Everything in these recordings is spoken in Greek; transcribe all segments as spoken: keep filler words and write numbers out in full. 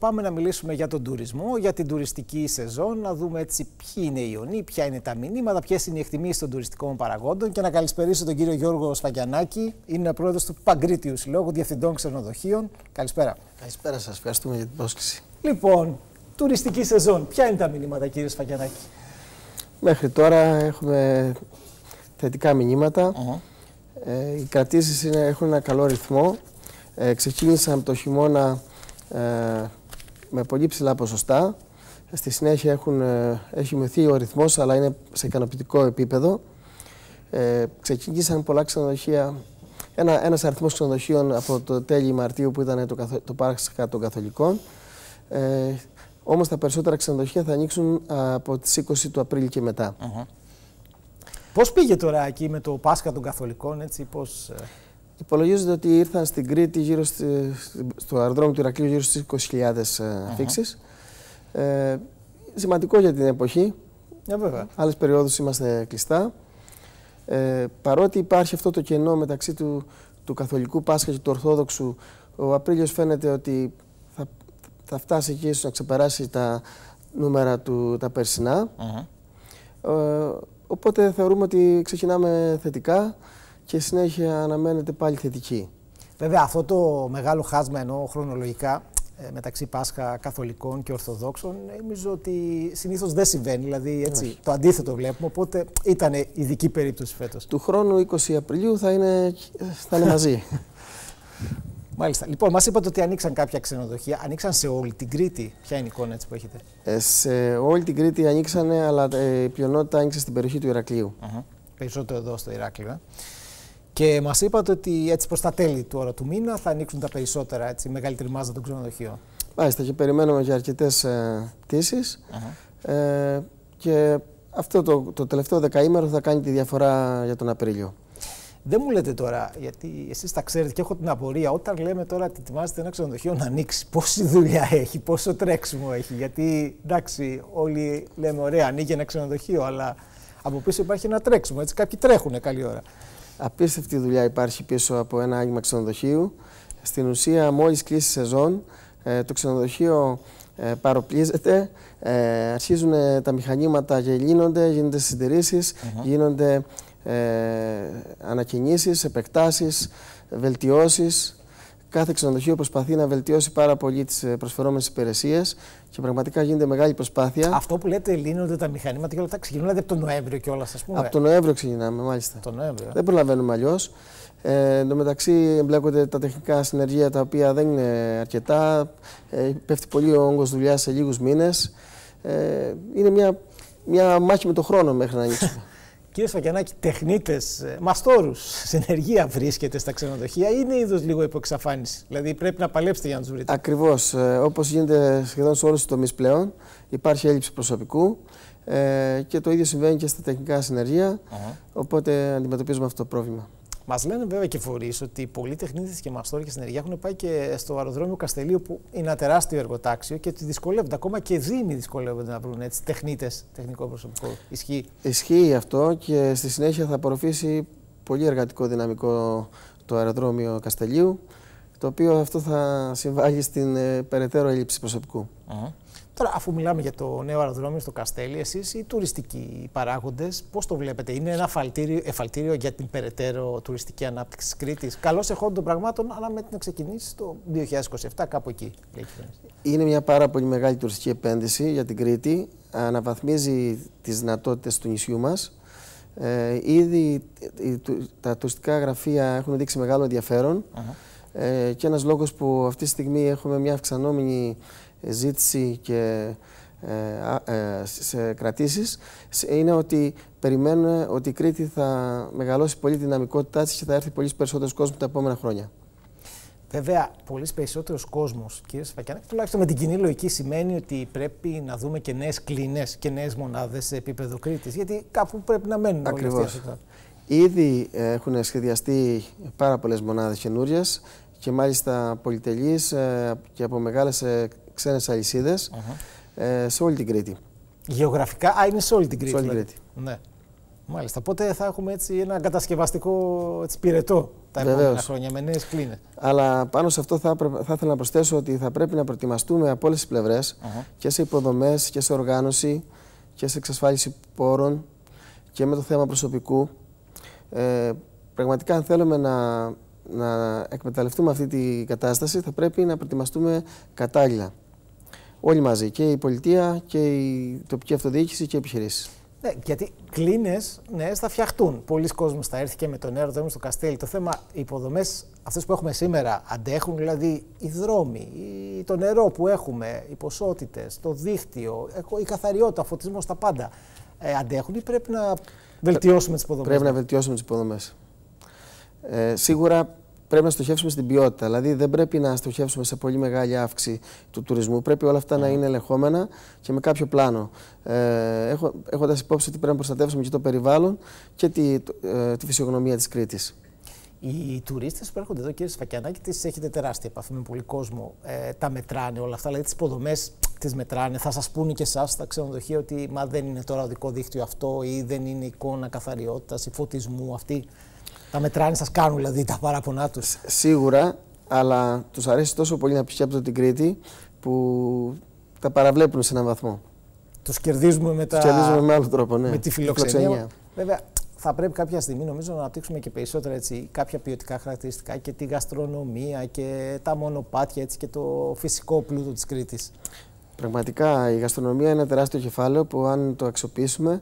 πάμε να μιλήσουμε για τον τουρισμό, για την τουριστική σεζόν, να δούμε έτσι ποιοι είναι οι ιονοί, ποια είναι τα μηνύματα, ποιες είναι οι εκτιμήσεις των τουριστικών παραγόντων και να καλησπερίσω τον κύριο Γιώργο Σφαγιανάκη, είναι πρόεδρος του Παγκρίτιου Συλλόγου Διευθυντών Ξενοδοχείων. Καλησπέρα. Καλησπέρα σας, ευχαριστούμε για την πρόσκληση. Λοιπόν, τουριστική σεζόν, ποια είναι τα μηνύματα, κύριε Σφαγιανάκη? Μέχρι τώρα έχουμε θετικά μηνύματα. Uh-huh. Ε, οι κρατήσεις είναι, έχουν ένα καλό ρυθμό. Ε, ξεκίνησαν από το χειμώνα ε, με πολύ ψηλά ποσοστά. Στη συνέχεια έχουν, ε, έχει μειωθεί ο ρυθμός, αλλά είναι σε ικανοποιητικό επίπεδο. Ε, ξεκίνησαν πολλά ξενοδοχεία, ένα, ένας αριθμός ξενοδοχείων από το τέλη Μαρτίου που ήταν το, το Πάσχα των Καθολικών. Ε, όμως τα περισσότερα ξενοδοχεία θα ανοίξουν από τις είκοσι του Απρίλη και μετά. Uh-huh. Πώς πήγε τώρα εκεί με το Πάσχα των Καθολικών, έτσι, πώς... Υπολογίζεται ότι ήρθαν στην Κρήτη γύρω στη, στο αεροδρόμιο του Ηρακλείου γύρω στις είκοσι χιλιάδες uh-huh. αφήξεις. Ε, σημαντικό για την εποχή. Yeah, βέβαια. Άλλες περιόδους είμαστε κλειστά. Ε, παρότι υπάρχει αυτό το κενό μεταξύ του, του Καθολικού Πάσχα και του Ορθόδοξου, ο Απρίλιος φαίνεται ότι θα, θα φτάσει εκεί να ξεπεράσει τα νούμερα του τα περσινά. Uh-huh. Ε, οπότε θεωρούμε ότι ξεκινάμε θετικά και συνέχεια αναμένεται πάλι θετική. Βέβαια, αυτό το μεγάλο χάσμα εννοώ χρονολογικά μεταξύ Πάσχα Καθολικών και Ορθοδόξων, νομίζω ότι συνήθως δεν συμβαίνει. Δηλαδή, έτσι, Όχι. το αντίθετο βλέπουμε. Οπότε ήταν ειδική περίπτωση φέτος. Του χρόνου είκοσι Απριλίου θα είναι, θα είναι μαζί. Μάλιστα. Λοιπόν, μας είπατε ότι ανοίξαν κάποια ξενοδοχεία. Ανοίξαν σε όλη την Κρήτη. Ποια είναι η εικόνα έτσι που έχετε? Ε, σε όλη την Κρήτη ανοίξανε, αλλά η πλειονότητα άνοιξε στην περιοχή του Ηρακλείου. Uh-huh. Περισσότερο εδώ στο Ηράκλειο. Ε. Και μας είπατε ότι έτσι προς τα τέλη του, ώρα του μήνα θα ανοίξουν τα περισσότερα, έτσι, μεγαλύτερη μάζα των ξενοδοχείων. Μάλιστα, και περιμένουμε για αρκετές ε, πτήσεις. Uh-huh. ε, και αυτό το, το τελευταίο δεκαήμερο θα κάνει τη διαφορά για τον Απρίλιο. Δεν μου λέτε τώρα, γιατί εσείς τα ξέρετε και έχω την απορία, όταν λέμε τώρα ότι ετοιμάζετε ένα ξενοδοχείο να ανοίξει, πόση δουλειά έχει, πόσο τρέξιμο έχει? Γιατί εντάξει, όλοι λέμε ωραία, ανοίγει ένα ξενοδοχείο, αλλά από πίσω υπάρχει ένα τρέξιμο. Έτσι, κάποιοι τρέχουν καλή ώρα. Απίστευτη δουλειά υπάρχει πίσω από ένα άνοιγμα ξενοδοχείου. Στην ουσία, μόλις κλείσει η σεζόν, το ξενοδοχείο παροπλίζεται, αρχίζουν τα μηχανήματα και λύνονται, γίνονται συντηρήσεις, uh-huh. γίνονται ε, ανακοινήσεις, επεκτάσεις, βελτιώσεις. Κάθε ξενοδοχείο προσπαθεί να βελτιώσει πάρα πολύ τις προσφερόμενες υπηρεσίες και πραγματικά γίνεται μεγάλη προσπάθεια. Αυτό που λέτε λύνονται τα μηχανήματα και όλα αυτά ξεκινούν από τον Νοέμβριο κιόλας, ας πούμε. Από τον Νοέμβριο ξεκινάμε, μάλιστα. Τον Νοέμβριο. Δεν προλαβαίνουμε αλλιώς. Ε, εν τω μεταξύ εμπλέκονται τα τεχνικά συνεργεία τα οποία δεν είναι αρκετά. Ε, πέφτει πολύ ο όγκος δουλειάς σε λίγους μήνες. Ε, είναι μια, μια μάχη με τον χρόνο μέχρι να ανοίξουμε. Κύριε Σφαγιανάκη, τεχνίτες, μαστόρους, συνεργεία βρίσκεται στα ξενοδοχεία ή είναι είδος λίγο υποεξαφάνιση? Δηλαδή πρέπει να παλέψετε για να τους βρείτε. Ακριβώς. Ε, όπως γίνεται σχεδόν σε όλους τους τομείς πλέον, υπάρχει έλλειψη προσωπικού ε, και το ίδιο συμβαίνει και στα τεχνικά συνεργεία. Uh-huh. Οπότε αντιμετωπίζουμε αυτό το πρόβλημα. Μας λένε βέβαια και φορείς ότι πολλοί τεχνίτες και μαστόροι και συνεργεία έχουν πάει και στο αεροδρόμιο Καστελίου, που είναι ένα τεράστιο εργοτάξιο και ότι δυσκολεύονται. Ακόμα και δήμοι δυσκολεύονται να βρουν έτσι τεχνίτες, τεχνικό προσωπικό. Ισχύει? Ισχύει αυτό και στη συνέχεια θα απορροφήσει πολύ εργατικό δυναμικό το αεροδρόμιο Καστελίου, το οποίο αυτό θα συμβάλλει στην ε, περαιτέρω έλλειψη προσωπικού. Uh-huh. Τώρα, αφού μιλάμε για το νέο αεροδρόμιο στο Καστέλι, εσείς οι τουριστικοί παράγοντες, πώς το βλέπετε? Είναι ένα εφαλτήριο, εφαλτήριο για την περαιτέρω τουριστική ανάπτυξη της Κρήτης? Καλώς εχόντων των πραγμάτων, αλλά με την ξεκινήσει το δύο χιλιάδες είκοσι επτά, κάπου εκεί. Είναι μια πάρα πολύ μεγάλη τουριστική επένδυση για την Κρήτη. Αναβαθμίζει τις δυνατότητες του νησιού μας. Ε, ήδη τα τουριστικά γραφεία έχουν δείξει μεγάλο ενδιαφέρον. Uh-huh. Ε, και ένας λόγος που αυτή τη στιγμή έχουμε μια αυξανόμενη ζήτηση και ε, ε, σε κρατήσεις είναι ότι περιμένουμε ότι η Κρήτη θα μεγαλώσει πολύ τη δυναμικότητά της και θα έρθει πολύ περισσότερος κόσμος τα επόμενα χρόνια. Βέβαια, πολύ περισσότερος κόσμος, κύριε Σφαγιανάκη, τουλάχιστον με την κοινή λογική, σημαίνει ότι πρέπει να δούμε και νέες κλίνες και νέες μονάδες σε επίπεδο Κρήτης, γιατί κάπου πρέπει να μένουν. Ακριβώς. Ήδη έχουν σχεδιαστεί πάρα πολλές μονάδες καινούριες και μάλιστα πολυτελείς ε, και από μεγάλες ε, ξένες αλυσίδες uh-huh. ε, σε όλη την Κρήτη. Γεωγραφικά, α, είναι σε όλη την Κρήτη. Σε όλη την δηλαδή. Κρήτη. Ναι. Μάλιστα. Οπότε θα έχουμε έτσι ένα κατασκευαστικό έτσι, πυρετό τα Βεβαίως. επόμενα χρόνια με νέες κλίνες. Αλλά πάνω σε αυτό θα, θα ήθελα να προσθέσω ότι θα πρέπει να προετοιμαστούμε από όλες τις πλευρές, uh-huh. και σε υποδομές και σε οργάνωση και σε εξασφάλιση πόρων και με το θέμα προσωπικού. Ε, πραγματικά, αν θέλουμε να, να εκμεταλλευτούμε αυτή την κατάσταση, θα πρέπει να προετοιμαστούμε κατάλληλα. Όλοι μαζί, και η πολιτεία και η τοπική αυτοδιοίκηση και οι επιχειρήσεις. Ναι, γιατί κλίνες νέες θα φτιαχτούν. Πολλοί κόσμοι θα έρθει και με τον νερό, το στο Καστέλι. Το θέμα, οι υποδομές αυτές που έχουμε σήμερα αντέχουν, δηλαδή οι δρόμοι, το νερό που έχουμε, οι ποσότητες, το δίκτυο, η καθαριότητα, ο φωτισμός, τα πάντα. Ε, αντέχουν ή πρέπει να βελτιώσουμε τις υποδομές? Πρέπει να βελτιώσουμε τις υποδομές. Ε, σίγουρα πρέπει να στοχεύσουμε στην ποιότητα. Δηλαδή, δεν πρέπει να στοχεύσουμε σε πολύ μεγάλη αύξηση του τουρισμού. Πρέπει όλα αυτά mm. να είναι ελεγχόμενα και με κάποιο πλάνο. Ε, έχω, έχοντας υπόψη ότι πρέπει να προστατεύσουμε και το περιβάλλον και τη, ε, τη φυσιογνωμία της Κρήτης. Οι τουρίστες που έρχονται εδώ, κύριε Σφακιανάκη, τις έχετε τεράστια επαφή με πολύ κόσμο. Ε, τα μετράνε όλα αυτά, δηλαδή τις υποδομές τις μετράνε. Θα σας πούνε και εσάς στα ξενοδοχεία ότι μα δεν είναι τώρα οδικό δίκτυο αυτό ή δεν είναι εικόνα καθαριότητας ή φωτισμού αυτή. Τα μετράνε, σας κάνουν δηλαδή τα παράπονά τους? Σίγουρα, αλλά τους αρέσει τόσο πολύ να επισκέπτονται την Κρήτη που τα παραβλέπουν σε έναν βαθμό. Τους κερδίζουμε με, τα... τους κερδίζουμε με άλλο τρόπο, ναι. Με τη φιλοξενία. Βέβαια, θα πρέπει κάποια στιγμή νομίζω να αναπτύξουμε και περισσότερα έτσι, κάποια ποιοτικά χαρακτηριστικά και τη γαστρονομία και τα μονοπάτια έτσι, και το φυσικό πλούτο της Κρήτης. Πραγματικά η γαστρονομία είναι ένα τεράστιο κεφάλαιο που αν το αξιοποιήσουμε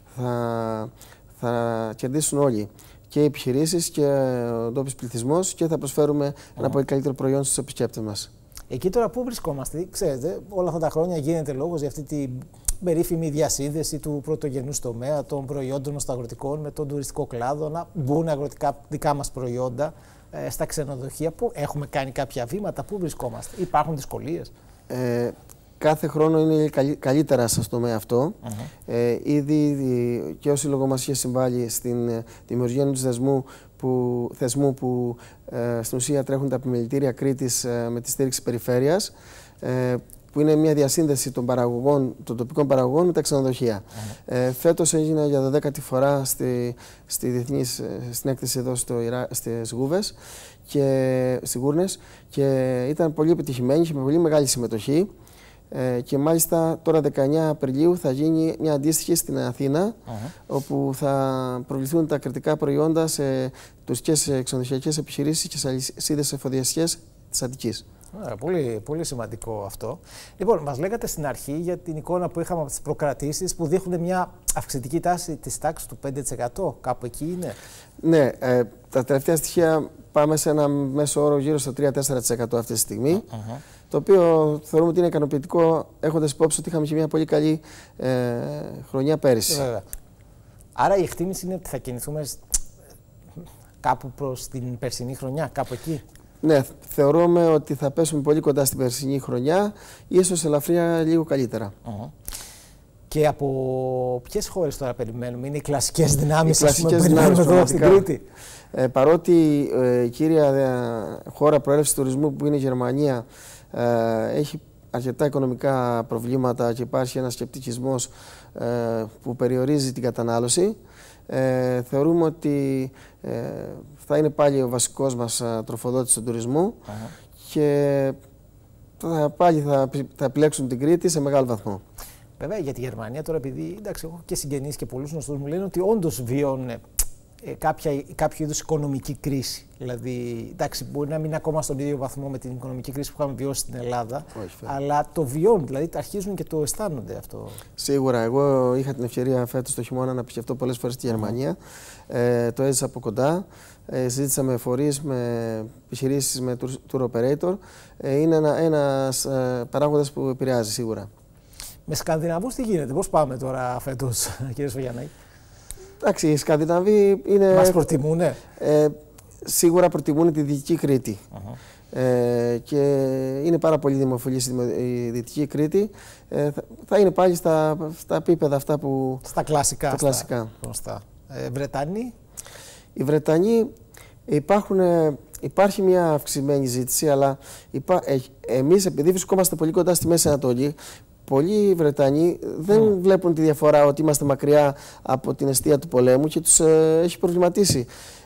θα, θα κερδίσουν όλοι. Και οι επιχειρήσεις και ο ντόπιος πληθυσμός και θα προσφέρουμε mm. ένα πολύ καλύτερο προϊόν στους επισκέπτες μας. Εκεί τώρα πού βρισκόμαστε? Ξέρετε, όλα αυτά τα χρόνια γίνεται λόγος για αυτή την περίφημη διασύνδεση του πρωτογενούς τομέα των προϊόντων μας αγροτικών με τον τουριστικό κλάδο, να μπουν αγροτικά δικά μας προϊόντα ε, στα ξενοδοχεία. Πού έχουμε κάνει κάποια βήματα, πού βρισκόμαστε? Υπάρχουν δυσκολίες? Ε, Κάθε χρόνο είναι καλύτερα στο τομέα αυτό. Uh-huh. Ε, ήδη και ο Σύλλογος μας είχε συμβάλει στην δημιουργία ενός θεσμού που, θεσμού που ε, στην ουσία τρέχουν τα επιμελητήρια Κρήτης ε, με τη στήριξη περιφέρειας, ε, που είναι μια διασύνδεση των, παραγωγών, των τοπικών παραγωγών με τα ξενοδοχεία. Uh-huh. Ε, φέτος έγινε για δωδέκατη φορά στη, στη διεθνής, στην έκθεση εδώ στο Ιρα, στις Γούβες και στις Γούρνες και ήταν πολύ επιτυχημένη, είχε πολύ μεγάλη συμμετοχή. Ε, και μάλιστα τώρα δεκαεννέα Απριλίου θα γίνει μια αντίστοιχη στην Αθήνα, uh-huh. όπου θα προβληθούν τα κρητικά προϊόντα σε τουριστικές ξενοδοχειακές επιχειρήσεις και σε αλυσίδες εφοδιαστικές της Αττικής. Άρα, πολύ, πολύ σημαντικό αυτό. Λοιπόν, μας λέγατε στην αρχή για την εικόνα που είχαμε από τις προκρατήσεις που δείχνουν μια αυξητική τάση της τάξης του πέντε τοις εκατό. Κάπου εκεί είναι? Ναι, ε, τα τελευταία στοιχεία πάμε σε ένα μέσο όρο γύρω στο τρία με τέσσερα τοις εκατό αυτή τη στιγμή. Uh-huh. Το οποίο θεωρούμε ότι είναι ικανοποιητικό, έχοντας υπόψη ότι είχαμε και μια πολύ καλή ε, χρονιά πέρυσι. Βέβαια. Άρα η εκτίμηση είναι ότι θα κινηθούμε κάπου προς την περσινή χρονιά, κάπου εκεί? Ναι, θεωρούμε ότι θα πέσουμε πολύ κοντά στην περσινή χρονιά, ίσως ελαφριά λίγο καλύτερα. Uh-huh. Και από ποιες χώρες τώρα περιμένουμε? Είναι οι κλασικές δυνάμεις οι που περιμένουμε εδώ στην Κρήτη? Ε, παρότι ε, η κύρια ε, χώρα προέλευσης τουρισμού που είναι η Γερμανία ε, έχει αρκετά οικονομικά προβλήματα και υπάρχει ένας σκεπτικισμός ε, που περιορίζει την κατανάλωση, ε, θεωρούμε ότι ε, θα είναι πάλι ο βασικός μας τροφοδότης του τουρισμού uh-huh. και θα, πάλι θα, θα επιλέξουν την Κρήτη σε μεγάλο βαθμό. Βέβαια για τη Γερμανία τώρα, επειδή εντάξει, έχω και συγγενείς και πολλούς γνωστούς μου λένε ότι όντως βιώνουν ε, κάποια, κάποιο είδους οικονομική κρίση. Δηλαδή, εντάξει, μπορεί να μην είναι ακόμα στον ίδιο βαθμό με την οικονομική κρίση που είχαμε βιώσει στην Ελλάδα, όχι, αλλά το βιώνουν, δηλαδή αρχίζουν και το αισθάνονται αυτό. Σίγουρα. Εγώ είχα την ευκαιρία φέτος το χειμώνα να επισκεφτώ πολλές φορές στη Γερμανία. Mm. Ε, το έζησα από κοντά. Ε, συζήτησα με φορείς, με επιχειρήσεις, με tour operator. Ε, είναι ένα, ένας ε, παράγοντας που επηρεάζει σίγουρα. Με Σκανδιναβούς τι γίνεται, πώς πάμε τώρα φέτος, κύριε Σφαγιανάκη? Εντάξει, οι Σκανδιναβοί είναι. Μας προτιμούνε. Ε, σίγουρα προτιμούν τη Δυτική Κρήτη. Uh-huh. Ε, και είναι πάρα πολύ δημοφιλής η Δυτική Κρήτη. Ε, θα, θα είναι πάλι στα, στα επίπεδα αυτά που. Στα κλασικά. Στα κλασικά. Στα, ε, Βρετανοί. Οι Βρετανοί υπάρχουν. Υπάρχει μια αυξημένη ζήτηση, αλλά υπά, ε, εμείς επειδή βρισκόμαστε πολύ κοντά στη Μέση Ανατολή, πολλοί Βρετανοί δεν mm. βλέπουν τη διαφορά ότι είμαστε μακριά από την εστία του πολέμου και τους ε, έχει προβληματίσει.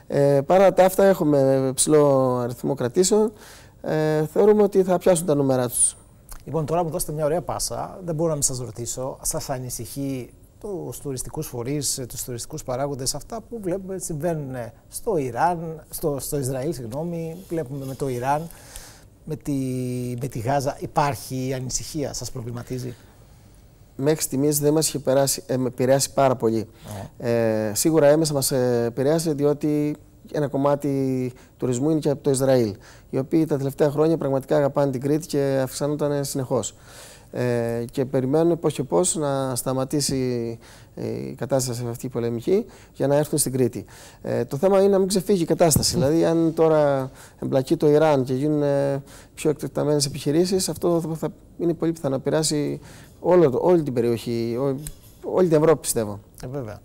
Ε, παρά τα αυτά, έχουμε ψηλό αριθμό κρατήσεων. Ε, θεωρούμε ότι θα πιάσουν τα νούμερα τους. Λοιπόν, τώρα μου δώσετε μια ωραία πάσα. Δεν μπορώ να μην σας ρωτήσω. Σας ανησυχεί τους τουριστικούς φορείς, τους τουριστικούς παράγοντες, αυτά που βλέπουμε συμβαίνουν στο Ιράν, στο, στο Ισραήλ, συγγνώμη, βλέπουμε με το Ιράν, με τη, με τη Γάζα. Υπάρχει ανησυχία, σας προβληματίζει? Μέχρι στιγμής δεν μας είχε περάσει, ε, επηρεάσει πάρα πολύ. Oh. Ε, σίγουρα έμεσα μας επηρεάσει, διότι ένα κομμάτι τουρισμού είναι και από το Ισραήλ, οι οποίοι τα τελευταία χρόνια πραγματικά αγαπάνε την Κρήτη και αυξάνονταν συνεχώς. Ε, και περιμένουν πώς και πώς να σταματήσει η κατάσταση αυτή η πολεμική για να έρθουν στην Κρήτη. Ε, το θέμα είναι να μην ξεφύγει η κατάσταση. Δηλαδή, αν τώρα εμπλακεί το Ιράν και γίνουν πιο εκτεταμένες επιχειρήσεις, αυτό θα είναι πολύ πιθανό να επηρεάσει όλη την περιοχή, όλη την Ευρώπη, πιστεύω. Ε, βέβαια.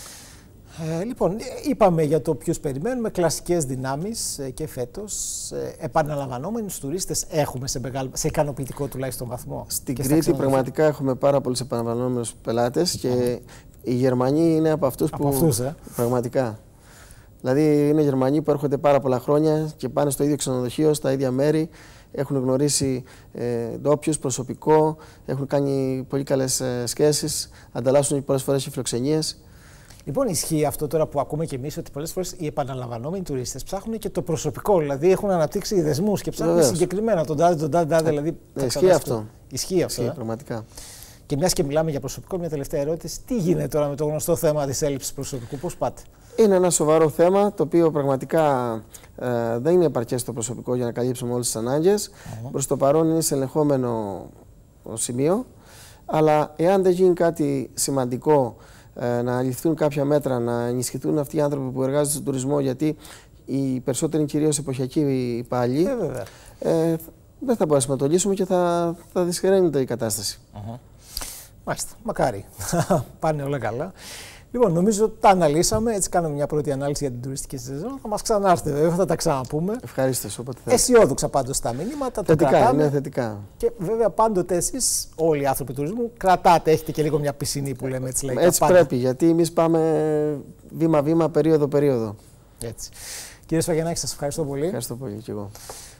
Ε, λοιπόν, είπαμε για το ποιους περιμένουμε, κλασικές δυνάμεις ε, και φέτος. Ε, επαναλαμβανόμενους τουρίστες έχουμε σε, μεγάλο, σε ικανοποιητικό τουλάχιστον βαθμό. Στην Κρήτη πραγματικά έχουμε πάρα πολλούς επαναλαμβανόμενους πελάτες και mm. οι Γερμανοί είναι από αυτούς από που... Αυτούς, ε. Πραγματικά. Δηλαδή είναι Γερμανοί που έρχονται πάρα πολλά χρόνια και πάνε στο ίδιο ξενοδοχείο, στα ίδια μέρη. Έχουν γνωρίσει ε, ντόπιους, προσωπικό, έχουν κάνει πολύ καλές ε, σχέσεις, ανταλλάσσουν πολλές φορές και φιλοξενίες. Λοιπόν, ισχύει αυτό τώρα που ακούμε και εμείς, ότι πολλές φορές οι επαναλαμβανόμενοι τουρίστες ψάχνουν και το προσωπικό. Δηλαδή έχουν αναπτύξει δεσμούς και ψάχνουν Βεβαίως. συγκεκριμένα τον τάδε, τον τάδε, τάδε. Δηλαδή, ναι, ισχύει αυτό. Ισχύει αυτό. Ισχύει, ε? πραγματικά. Και μιας και μιλάμε για προσωπικό, μια τελευταία ερώτηση. Τι γίνεται τώρα με το γνωστό θέμα της έλλειψης προσωπικού, πώς πάτε? Είναι ένα σοβαρό θέμα, το οποίο πραγματικά ε, δεν είναι επαρκές το προσωπικό για να καλύψουμε όλες τις ανάγκες. Uh-huh. Προς το παρόν είναι σε ελεγχόμενο σημείο. Αλλά εάν δεν γίνει κάτι σημαντικό, να ληφθούν κάποια μέτρα, να ενισχυθούν αυτοί οι άνθρωποι που εργάζονται στον τουρισμό, γιατί οι περισσότεροι είναι κυρίως εποχιακοί υπάλληλοι, ε, ε, δεν θα μπορέσουμε να το λύσουμε και θα, θα δυσχεραίνεται η κατάσταση. Uh-huh. Μάλιστα, μακάρι. Πάνε όλα καλά. Λοιπόν, νομίζω τα αναλύσαμε. Έτσι, κάναμε μια πρώτη ανάλυση για την τουριστική σεζόν. Θα μας ξανάρθετε, βέβαια, θα τα ξαναπούμε. Ευχαριστώ. Όποτε θέλετε. Αισιόδοξα πάντως τα μηνύματα. Θετικά, το κρατάμε. είναι θετικά. Και βέβαια, πάντοτε εσείς, όλοι οι άνθρωποι του τουρισμού, κρατάτε, έχετε και λίγο μια πισινή που λέμε έτσι λαϊκά. Έτσι πάντα. Πρέπει, γιατί εμείς πάμε βήμα-βήμα, περίοδο-περίοδο. Έτσι. Κύριε Σφαγιανάκη, σας ευχαριστώ πολύ. Ευχαριστώ πολύ και εγώ.